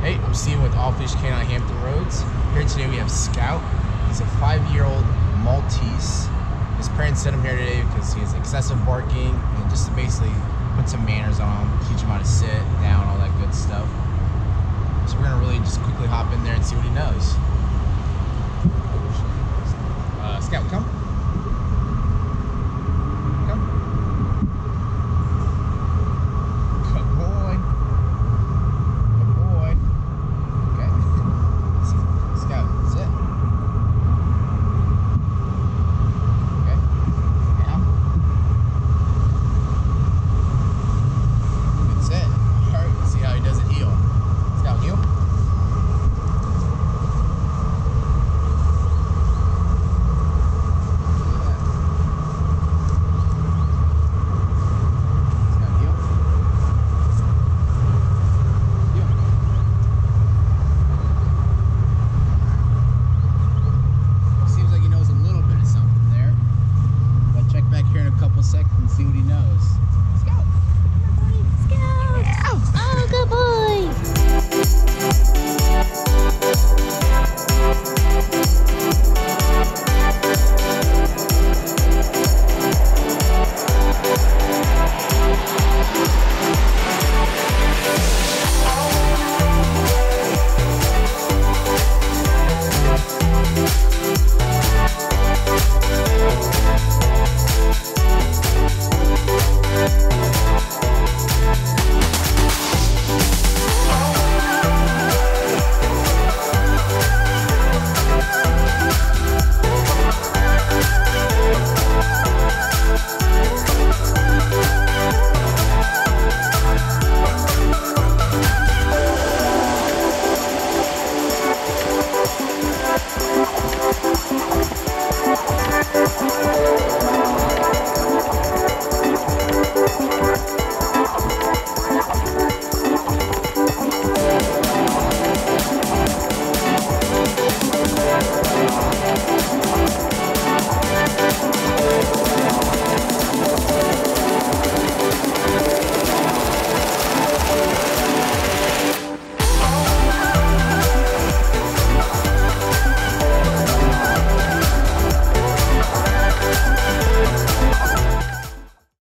Hey, I'm Steven with Off-Leash Canine Hampton Roads. Here today we have Scout. He's a 5-year-old Maltese. His parents sent him here today because he has excessive barking and just to basically put some manners on him, teach him how to sit, down, all that good stuff. So we're gonna really just quickly hop in there and see what he knows. Scout, come.